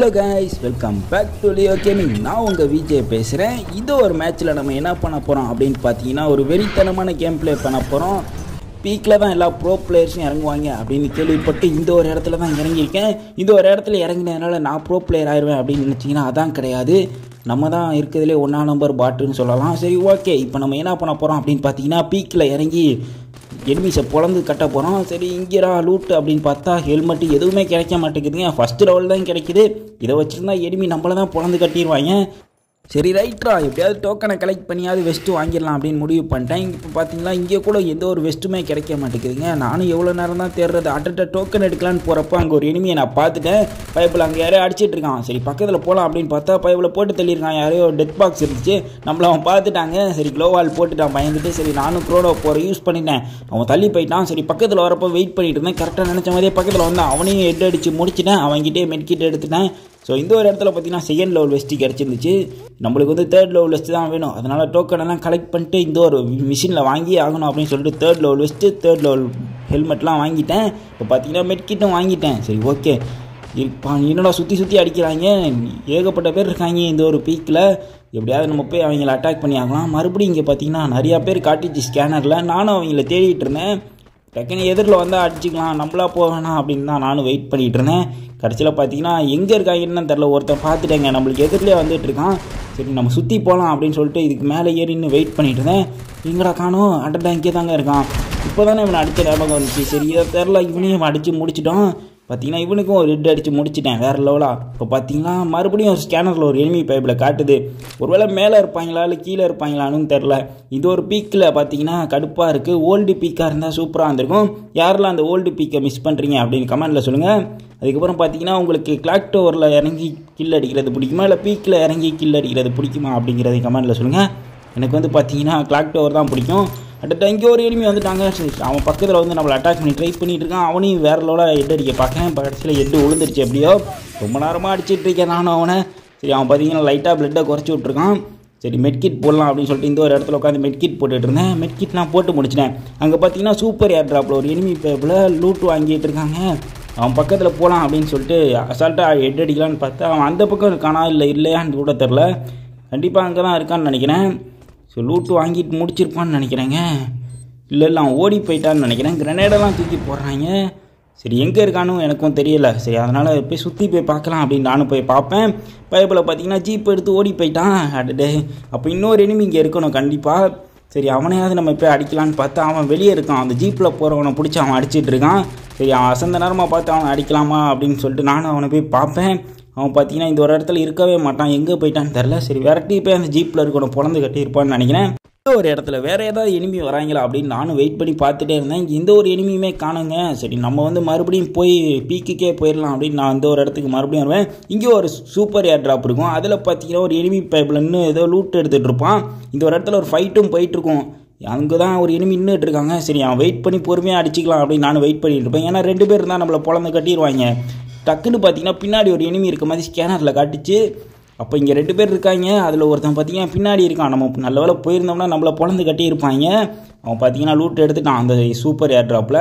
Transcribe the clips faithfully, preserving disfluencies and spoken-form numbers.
Hello guys, welcome back to Leo gaming. நான் உங்கள் விஜய் பேசுகிறேன். இது ஒரு மேட்ச்சில் நம்ம என்ன பண்ண போகிறோம் அப்படின்னு பார்த்தீங்கன்னா, ஒரு வெறித்தனமான கேம் ப்ளே பண்ண போகிறோம். பீக்கில் தான் எல்லா ப்ரோ பிளேயர்ஸும் இறங்குவாங்க அப்படின்னு கேள்விப்பட்டு இந்த ஒரு இடத்துல தான் இறங்கியிருக்கேன். இந்த ஒரு இடத்துல இறங்கினதுனால நான் ப்ரோ பிளேயர் ஆயிடுவேன் அப்படின்னு நினச்சிங்கன்னா அதான் கிடையாது. நம்ம தான் இருக்கிறதுலே ஒன்றா நம்பர் பாட்டுன்னு சொல்லலாம். சரி, ஓகே. இப்போ நம்ம என்ன பண்ண போகிறோம் அப்படின்னு பார்த்தீங்கன்னா, பீக்கில் இறங்கி எனிமீஸை பொழந்து கட்ட போகிறோம். சரி, இங்கேரா லூட்டு அப்படின்னு பார்த்தா ஹெல்மெட்டு எதுவுமே கிடைக்க மாட்டேங்குதுங்க. ஃபஸ்ட்டு லெவல் தான் கிடைக்குது. இதை வச்சுருந்தா எனிமி நம்மளை தான் பொழந்து கட்டிடுவாங்க. சரி, ரைட்ரா, எப்படியாவது டோக்கனை கலெக்ட் பண்ணியாவது வெஸ்ட்டு வாங்கிடலாம் அப்படின்னு முடிவு பண்ணிட்டேன். இப்போ பார்த்தீங்களா, இங்கே கூட எந்த ஒரு வெஸ்ட்டுமே கிடைக்க மாட்டேங்குதுங்க. நானும் எவ்வளோ நேரம் தான் தேடுறது. அட்டட்ட டோக்கன் எடுக்கலான்னு போகிறப்போ அங்கே ஒரு எனிமியை நான் பார்த்துட்டேன். பைப்பில் அங்கே யாரையோ அடிச்சிட்டு இருக்கான். சரி, பக்கத்தில் போகலாம் அப்படின்னு பார்த்தா பைப்பில் போட்டு தள்ளியிருக்கான். யாரையோ டெத் பாக்ஸ் இருந்துச்சு. நம்மளை அவன் பார்த்துட்டாங்க. சரி, க்ளோவால் போட்டுட்டான் பயந்துட்டு. சரி, நானும் க்ரோனோ போகிற யூஸ் பண்ணிட்டேன். அவன் தள்ளி போயிட்டான். சரி, பக்கத்தில் வரப்போ வெயிட் பண்ணிட்டு இருந்தேன். கரெக்டாக நினச்ச மாதிரியே பக்கத்தில் வந்தான். அவனையும் ஹெட் அடித்து முடிச்சிட்டேன். அவன்கிட்டே மெட்கிட் எடுத்துட்டேன். ஸோ இந்த ஒரு இடத்துல பார்த்தீங்கன்னா செகண்ட் லெவல் வெஸ்ட்டு கிடச்சிருந்துச்சு. நம்மளுக்கு வந்து தேர்ட் லெவல் வெஸ்ட்டு தான் வேணும். அதனால் டோக்கனெல்லாம் கலெக்ட் பண்ணிட்டு இந்த ஒரு மிஷினில் வாங்கி ஆகணும் அப்படின்னு சொல்லிட்டு third level vest, third level ஹெல்மெட்லாம் வாங்கிட்டேன். இப்போ பார்த்தீங்கன்னா மெட்கிட்டும் வாங்கிட்டேன். சரி, ஓகே. இப்போ என்னடா சுற்றி சுற்றி அடிக்கிறாங்க, ஏகப்பட்ட பேர் இருக்காங்க இந்த ஒரு பீக்கில். எப்படியாவது நம்ம போய் அவங்கள அட்டாக் பண்ணி ஆகலாம். மறுபடியும் இங்கே பார்த்தீங்கன்னா நிறையா பேர் காட்டிச்சு ஸ்கேனரில். நானும் அவங்கள தேடிட்டு இருந்தேன். டக்குன்னு எதிரில் வந்தால் அடிச்சிக்கலாம், நம்மளா போவேணா அப்படின்னு தான் நானும் வெயிட் பண்ணிகிட்டு இருந்தேன். கடைசியில் பார்த்தீங்கன்னா எங்கே இருக்காங்கன்னு தெரில. ஒருத்தன் பார்த்துட்டேங்க, நம்மளுக்கு எதிரிலே வந்துட்டு இருக்கான். சரி, நம்ம சுற்றி போகலாம் அப்படின்னு சொல்லிட்டு இதுக்கு மேலே ஏறின்னு வெயிட் பண்ணிட்டு இருந்தேன். எங்கடா காணும், அட்டை இங்கே தாங்க இருக்கான். இப்போ தானே இவனை அடித்த ஞாபகம் வந்துச்சு. சரி, இதை தெரில, இவனையும் அடித்து முடிச்சிட்டோம். பார்த்தீங்கன்னா இவனுக்கும் ஒரு ரெட் அடித்து முடிச்சிட்டேன் வேறு லெவலாக. இப்போ பார்த்தீங்கன்னா மறுபடியும் ஒரு ஸ்கேனரில் ஒரு எனிமி பைப்பில் காட்டுது. ஒருவேளை மேலே இருப்பாங்களா இல்லை கீழே இருப்பாங்களான்னு தெரில. இது ஒரு பீக்கில் பார்த்தீங்கன்னா கடுப்பாக இருக்குது. ஓல்டு பீக்காக இருந்தால் சூப்பராக இருந்திருக்கும். யாரெல்லாம் அந்த ஓல்டு பீக்கை மிஸ் பண்ணுறீங்க அப்படின்னு கமெண்ட்டில் சொல்லுங்கள். அதுக்கப்புறம் பார்த்தீங்கன்னா உங்களுக்கு கிளாக் டவரில் இறங்கி கில் அடிக்கிறது பிடிக்குமா இல்லை பீக்கில் இறங்கி கில் அடிக்கிறது பிடிக்குமா அப்படிங்கிறத கமெண்ட்டில் சொல்லுங்கள். எனக்கு வந்து பார்த்தீங்கன்னா கிளாக் டவர் தான் பிடிக்கும். அட்ட இங்கே ஒரு எனிமி வந்துட்டாங்க. சரி, அவன் பக்கத்தில் வந்து நம்மளை அட்டாக் பண்ணி ட்ரை பண்ணிட்டு இருக்கான். அவனையும் வேறு லெவலாக ஹெட் அடிக்க பார்க்குறேன். கடைசியில் ஹெட்டு விழுந்துருச்சு. எப்படியோ ரொம்ப நேரமாக அடிச்சிட்டு இருக்கேன் நானும் அவனை. சரி, அவன் பார்த்தீங்கன்னா லைட்டாக பிளட்டை குறைச்சி விட்ருக்கான். சரி, மெட்கிட் போடலாம் அப்படின்னு சொல்லிட்டு இந்த ஒரு இடத்துல உட்காந்து மெட்கிட் போட்டுட்டு இருந்தேன். மெட்கிட்லாம் போட்டு முடிச்சிட்டேன். அங்கே பார்த்தீங்கன்னா சூப்பர் ஏர் ட்ராப்பில் ஒரு எனிமி பேப்பில் லூட் வாங்கிட்டு இருக்காங்க. அவன் பக்கத்தில் போகலாம் அப்படின்னு சொல்லிட்டு அசால்ட்டாக ஹெட் அடிக்கலான்னு பார்த்தா அவன் அந்த பக்கம் இருக்கானா இல்லை இல்லையான்னு கூட தெரில. கண்டிப்பாக அங்கே தான் இருக்கான்னு நினைக்கிறேன். ஸோ லூட்டு வாங்கிட்டு முடிச்சிருப்பான்னு நினைக்கிறேங்க. இல்லை இல்லை அவன் ஓடி போயிட்டான்னு நினைக்கிறேன். கிரனேடெல்லாம் தூக்கி போடுறாங்க. சரி, எங்கே இருக்கானும் எனக்கும் தெரியல. சரி, அதனால் போய் சுற்றி போய் பார்க்கலாம் அப்படின்னு நானும் போய் பார்ப்பேன். பைப்பில் பார்த்தீங்கன்னா ஜீப் எடுத்து ஓடி போயிட்டான். அடடே, அப்போ இன்னொரு எனிமி இங்கே இருக்கணும் கண்டிப்பாக. சரி, அவனையாவது நம்ம போய் அடிக்கலான்னு பார்த்தா அவன் வெளியே இருக்கான். அந்த ஜீப்பில் போகிறவனை பிடிச்சி அவன் அடிச்சிட்டு இருக்கான். சரி, அவன் அசந்த நேரமாக பார்த்து அவனை அடிக்கலாமா அப்படின்னு சொல்லிட்டு நானும் அவனை போய் பார்ப்பேன். அவன் பார்த்தீங்கன்னா இந்த ஒரு இடத்துல இருக்கவே மாட்டான். எங்கே போயிட்டான்னு தெரில. சரி, விரட்டி போய் அந்த ஜீப்பில் இருக்கணும் பொழந்து கட்டியிருப்பான்னு நினைக்கிறேன். இந்த ஒரு இடத்துல வேறு ஏதாவது எனிமி வராங்களா அப்படின்னு நானும் வெயிட் பண்ணி பார்த்துட்டே இருந்தேன். எந்த ஒரு எனிமியுமே காணுங்க. சரி, நம்ம வந்து மறுபடியும் போய் பீக்குக்கே போயிடலாம் அப்படின்னு நான் இந்த ஒரு இடத்துக்கு மறுபடியும் வருவேன். இங்கே ஒரு சூப்பர் ஏர் ட்ராப் இருக்கும். அதில் பார்த்தீங்கன்னா ஒரு எனிமி பைப்பில் இன்னும் ஏதோ லூட் எடுத்துகிட்டு இருப்பான். இந்த ஒரு இடத்துல ஒரு ஃபைட்டும் போயிட்டுருக்கும். அங்கே தான் ஒரு எனிமி நின்றுட்டு இருக்காங்க. சரி, அவன் வெயிட் பண்ணி பொறுமையாக அடிச்சிக்கலாம் அப்படின்னு நானும் வெயிட் பண்ணிட்டு இருப்பேன். ஏன்னா ரெண்டு பேர் இருந்தால் நம்மளை பொழந்து கட்டிடுவாங்க. டக்குன்னு பார்த்தீங்கன்னா பின்னாடி ஒரு எனிமி இருக்க மாதிரி ஸ்கேனரில் காட்டுச்சு. அப்போ இங்கே ரெண்டு பேர் இருக்காங்க. அதில் ஒருத்தன் பார்த்தீங்கன்னா பின்னாடி இருக்கான். நம்ம நல்ல வேலை போயிருந்தோம்னா நம்மளை பொழந்து கட்டியிருப்பாங்க. அவன் பார்த்தீங்கன்னா லூட் எடுத்துட்டான் அந்த சூப்பர் ஏர் ட்ராப்பில்.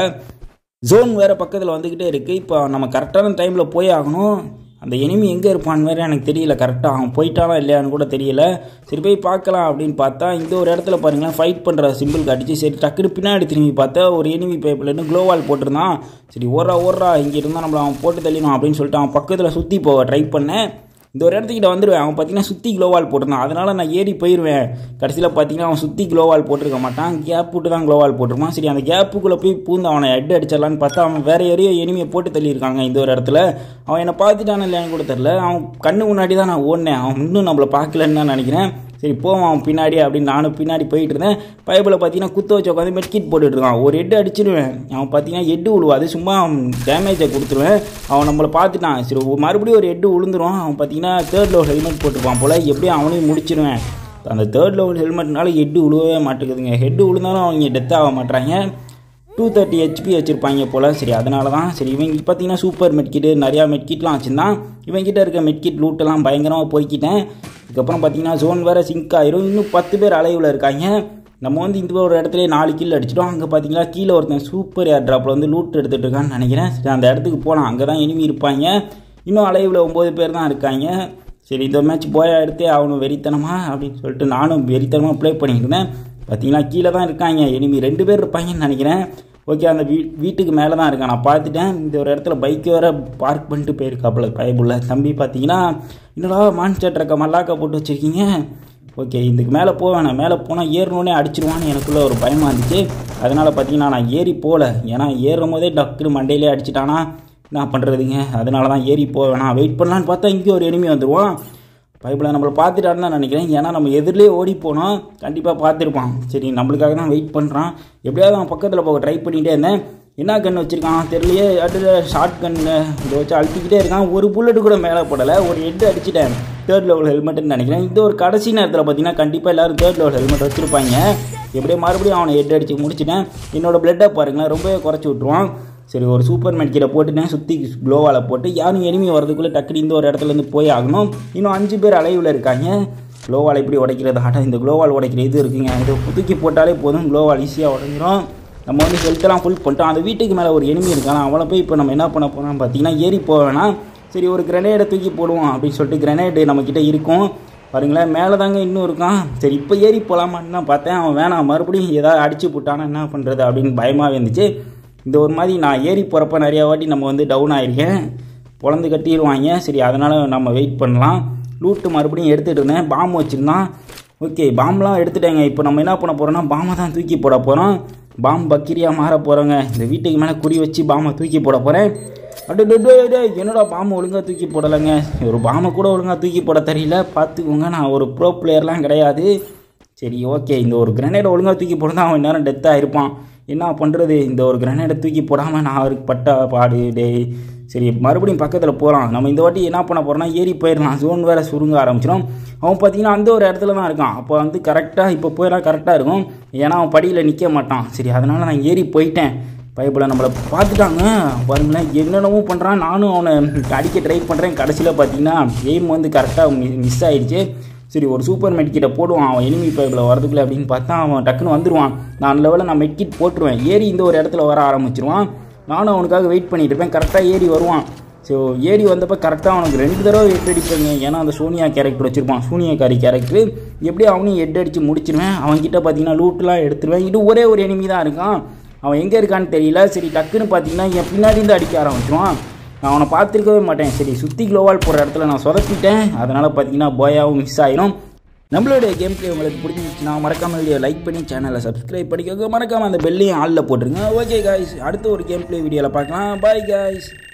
ஜோன் வேறு பக்கத்தில் வந்துக்கிட்டே இருக்குது. இப்போ நம்ம கரெக்டான டைமில் போய் ஆகணும். அந்த எனிமி எங்கே இருப்பான்னு வேறு எனக்கு தெரியல. கரெக்டாக அவன் போயிட்டானா இல்லையான்னு கூட தெரியல. சரி, போய் பார்க்கலாம் அப்படின்னு பார்த்தா இந்த ஒரு இடத்துல பாருங்களேன் ஃபைட் பண்ணுற சிம்பிள் காட்டிச்சு. சரி, டக்குன்னு பின்னாடி திரும்பி பார்த்தா ஒரு எனிமி பைப்பில் க்ளோவால் போட்டிருந்தான். சரி, ஓடுறா ஓடுறா இங்கே இருந்தால் நம்மளை அவன் போட்டு தள்ளிடும் அப்படின்னு சொல்லிட்டு அவன் பக்கத்தில் சுற்றி போக ட்ரை பண்ணேன். இந்த ஒரு இடத்துக்கிட்ட வந்துடுவேன். அவன் பார்த்தீங்கன்னா சுற்றி க்ளோவால் போட்டிருந்தான். அதனால் நான் ஏறி போயிடுவேன். கடைசியில் பார்த்தீங்கன்னா அவன் சுற்றி க்ளோவால் போட்டிருக்க மாட்டான். கேப் விட்டு தான் க்ளோவால் போட்டிருப்பான். சரி, அந்த கேப்புக்குள்ளே போய் பூந்து அவனை ஹெட் அடிச்சிடலான்னு பார்த்தா அவன் வேறு யாரையோ எனிமையை போட்டு தள்ளியிருக்காங்க இந்த ஒரு இடத்துல. அவன் என்னை பார்த்துட்டானு இல்லையான்னு கூட தெரில. அவன் கண்ணு முன்னாடி தான் நான் ஓடினேன். அவன் இன்னும் நம்மளை பார்க்கலன்னு தான் நினைக்கிறேன். சரி, போவான் அவன் பின்னாடி அப்படின்னு நானும் பின்னாடி போயிட்டு இருந்தேன். பைப்பில் பார்த்தீங்கன்னா குத்த வச்சு உட்காந்து மெட்கிட் போட்டுட்டு இருக்கான். ஒரு ஹெட்டு அடிச்சிடுவேன். அவன் பார்த்தீங்கன்னா ஹெட்டு விழுவாது, சும்மா டேமேஜை கொடுத்துருவேன். அவன் நம்மளை பார்த்துட்டான். சரி, மறுபடியும் ஒரு ஹெட்டு விழுந்துடும். அவன் பார்த்தீங்கன்னா தேர்ட் லெவல் ஹெல்மெட் போட்டுருப்பான் போல். எப்படியும் அவனையும் முடிச்சிடுவேன். அந்த தேர்ட் லெவல் ஹெல்மெட்னால ஹெட்டு விழுவவே மாட்டேங்குதுங்க. ஹெட்டு விழுந்தாலும் அவங்க டெத் ஆக மாட்டாங்க. டூ தேர்ட்டி ஹெச்பி வச்சுருப்பாங்க போல். சரி, அதனால தான். சரி, இவங்க பார்த்தீங்கன்னா சூப்பர் மெட்கிட்டு நிறையா மெட்கிட்லாம் வச்சுருந்தான். இவங்கிட்ட இருக்க மெட்கிட் லூட்டெல்லாம் பயங்கரமாக பொறுக்கிட்டேன். அதுக்கப்புறம் பார்த்தீங்கன்னா ஜோன் வேறு சிங்க் ஆயிரும். இன்னும் பத்து பேர் அலைவில் இருக்காங்க. நம்ம வந்து இந்த ஒரு இடத்துல நாலு கில் அடிச்சிட்டோம். அங்கே பார்த்தீங்கன்னா கீழே ஒருத்தன் சூப்பர் ஏர் ட்ராப்பில் வந்து லூட் எடுத்துகிட்டு இருக்கான்னு நினைக்கிறேன். சரி, அந்த இடத்துக்கு போகலாம். அங்கே தான் எனிமி இருப்பாங்க. இன்னும் அலைவில் ஒம்பது பேர் தான் இருக்காங்க. சரி இந்த மேட்ச் போயா எடுத்தே ஆகணும் வெறித்தனமா அப்படின்னு சொல்லிட்டு நானும் வெறித்தனமாக ப்ளே பண்ணிட்டு இருந்தேன். பார்த்தீங்கன்னா கீழே தான் இருக்காங்க, எனிமி ரெண்டு பேர் இருப்பாங்கன்னு நினைக்கிறேன். ஓகே அந்த வீ வீட்டுக்கு மேலே தான் இருக்கேன், நான் பார்த்துட்டேன். இந்த ஒரு இடத்துல பைக் வேறு பார்க் பண்ணிட்டு போயிருக்காப்புல பயபுள்ள தம்பி. பார்த்தீங்கன்னா என்னடா மான்ஸ்டர் ட்ரக்கை மல்லாக்கா போட்டு வச்சுருக்கீங்க. ஓகே இதுக்கு மேலே போவேன், நான் மேலே போனால் ஏறணுன்னே அடிச்சிடுவான்னு எனக்குள்ளே ஒரு பயமாக இருந்துச்சு. அதனால் பார்த்தீங்கன்னா நான் ஏறி போகல, ஏன்னா ஏறும் போதே டக்குன்னு மண்டையிலே அடிச்சிட்டானா நான் பண்ணுறதுங்க. அதனால தான் ஏறி போவேன், நான் வெயிட் பண்ணலான்னு பார்த்தா இங்கே ஒரு எனிமி வந்துடுவான். பைப்பில் நம்மளை பார்த்துட்டான்னு தான் நினைக்கிறேன், ஏன்னா நம்ம எதிரிலே ஓடி போனோம் கண்டிப்பாக பார்த்துருப்பான். சரி நம்மளுக்காக தான் வெயிட் பண்ணுறான், எப்படியாவது அவன் பக்கத்தில் போக ட்ரை பண்ணிகிட்டே இருந்தேன். என்ன கன்று வச்சுருக்கான் தெரியலையே, அடுத்த ஷார்ட் கன்று இதை வச்சு அழுத்திக்கிட்டே இருக்கான். ஒரு புல்லட்டு கூட மேலே போடலை, ஒரு ஹெட் அடிச்சிட்டேன். தேர்ட் லெவல் ஹெல்மெட்டுன்னு நினைக்கிறேன். இந்த ஒரு கடைசி நேரத்தில் பார்த்தீங்கன்னா கண்டிப்பாக எல்லோரும் தேர்ட் லெவல் ஹெல்மெட் வச்சுருப்பாங்க. எப்படியே மறுபடியும் அவனை ஹெட் அடித்து முடிச்சிட்டேன். என்னோடய பிளட்டை பாருங்களேன் ரொம்பவே குறைச்சி விட்ருவான். சரி ஒரு சூப்பர் மெடிக்கலை போட்டுட்டேன், சுற்றி க்ளோவால் போட்டு யாரும் எனிமி வரதுக்குள்ளே டக்குனு இந்த ஒரு இடத்துலேருந்து போய் ஆகணும். இன்னும் அஞ்சு பேர் அலைவில் இருக்காங்க. க்ளோவால் எப்படி உடைக்கிறது ஆட்டம், இந்த க்ளோவால் உடைக்கிற இது இருக்குங்க, இதை புதுக்கி போட்டாலே போதும் க்ளோவால் ஈஸியாக உடைஞ்சிரும். நம்ம வந்து ஹெல்த்தெல்லாம் ஃபுல் பண்ணிட்டோம். அந்த வீட்டுக்கு மேலே ஒரு எனிமி இருக்கான், அவளை போய் இப்போ நம்ம என்ன பண்ண போகிறோம் பார்த்தீங்கன்னா ஏறி போவேன்னா சரி ஒரு கிரனேடை தூக்கி போடுவோம் அப்படின்னு சொல்லிட்டு கிரனேடு நம்மக்கிட்ட இருக்கும் பாருங்களேன். மேலே தாங்க இன்னும் இருக்கான். சரி இப்போ ஏறி போகலாமான்னு தான் பார்த்தேன், அவன் வேணாம் மறுபடியும் ஏதாவது அடிச்சு போட்டானா என்ன பண்ணுறது அப்படின்னு பயமாக இருந்துச்சு. இந்த ஒரு மாதிரி நான் ஏறி போகிறப்ப நிறையா வாட்டி நம்ம வந்து டவுன் ஆகிருக்கேன், பொழந்து கட்டிடுவாங்க. சரி அதனால் நம்ம வெயிட் பண்ணலாம். லூட்டு மறுபடியும் எடுத்துகிட்டு இருந்தேன், பாம்பு வச்சுருந்தான். ஓகே பாம்பெலாம் எடுத்துட்டேங்க. இப்போ நம்ம என்ன பண்ண போகிறோம்னா பாம்பை தான் தூக்கி போட போகிறோம். பாம்பு பக்கிரியாக மாற போகிறோங்க. இந்த வீட்டுக்கு மேலே குறி வச்சு பாம்பை தூக்கி போட போகிறேன். அப்படியே என்னோட பாம்பை ஒழுங்காக தூக்கி போடலைங்க, ஒரு பாம்பை கூட ஒழுங்காக தூக்கி போட தெரியல பார்த்துக்கோங்க. நான் ஒரு ப்ரோ பிளேயர்லாம் கிடையாது. சரி ஓகே இந்த ஒரு கிரனேடை ஒழுங்காக தூக்கி போடுறதா அவன் நேரம் டெத்தாக இருப்பான். என்ன பண்ணுறது, இந்த ஒரு கிரனேடை தூக்கி போடாமல் நான் அவருக்கு பட்ட பாடு டே. சரி மறுபடியும் பக்கத்தில் போகலாம். நம்ம இந்த வாட்டி என்ன பண்ண போகிறோம்னா ஏறி போயிடலாம். ஜோன் வேறு சுருங்க ஆரம்பிச்சிடும். அவன் பார்த்தீங்கன்னா அந்த ஒரு இடத்துல தான் இருக்கான். அப்போ வந்து கரெக்டாக இப்போ போயிடலாம் கரெக்டாக இருக்கும், ஏன்னா அவன் படியில் நிற்க மாட்டான். சரி அதனால் நான் ஏறி போயிட்டேன். பைப்பில் நம்மளை பார்த்துட்டாங்க பாருங்களேன், என்னென்னவும் பண்ணுறான். நானும் அவனை அடிக்க ட்ரை பண்ணுறேன். கடைசியில் பார்த்தீங்கன்னா எய்ம் வந்து கரெக்டாக மிஸ் ஆகிடுச்சு. சரி ஒரு சூப்பர் மெட்கிட்ட போடுவான் அவன் எனிமி பைப்பில் வரதுக்குள்ள அப்படின்னு பார்த்தா அவன் டக்குன்னு வந்துடுவான். நான் லெவலில் நான் மெட்கிட் போட்டுருவேன். ஏறி இந்த ஒரு இடத்துல வர ஆரம்பிச்சிருவான். நானும் அவனுக்காக வெயிட் பண்ணிட்டு இருப்பேன். கரெக்டாக ஏறி வருவான். ஸோ ஏறி வந்தப்போ கரெக்டாக அவனுக்கு ரெண்டு தடவை ஹெட் அடிப்பேங்க, ஏன்னா அந்த சோனியா கேரக்டர் வச்சுருப்பான், சூனியாக்காரி கேரக்டர். எப்படி அவனையும் ஹெட் அடித்து முடிச்சிருவேன். அவன்கிட்ட பார்த்தீங்கன்னா லூட்லாம் எடுத்துருவேன். இது ஒரே ஒரு எனிமி தான் இருக்கான், அவன் எங்கே இருக்கான்னு தெரியல. சரி டக்குன்னு பார்த்தீங்கன்னா என் பின்னாடி இருந்து அடிக்க ஆரம்பிச்சிருவான். நான் அவனை பார்த்துருக்கவே மாட்டேன். சரி சுற்றி க்ளோவால் போகிற இடத்துல நான் சொதப்பிட்டேன். அதனால் பார்த்தீங்கன்னா போயாவும் மிஸ் ஆகிடும். நம்மளுடைய கேம் பிளே உங்களுக்கு பிடிச்சிருந்துச்சுன்னா மறக்காமல் வீடியோ லைக் பண்ணி சேனலை சப்ஸ்கிரைப் பண்ணிக்கோங்க. மறக்காமல் அந்த பெல்லையும் ஆளில் போட்டுருங்க. ஓகே காய்ஸ், அடுத்த ஒரு கேம் பிளே வீடியோவில் பார்க்கலாம். Bye guys.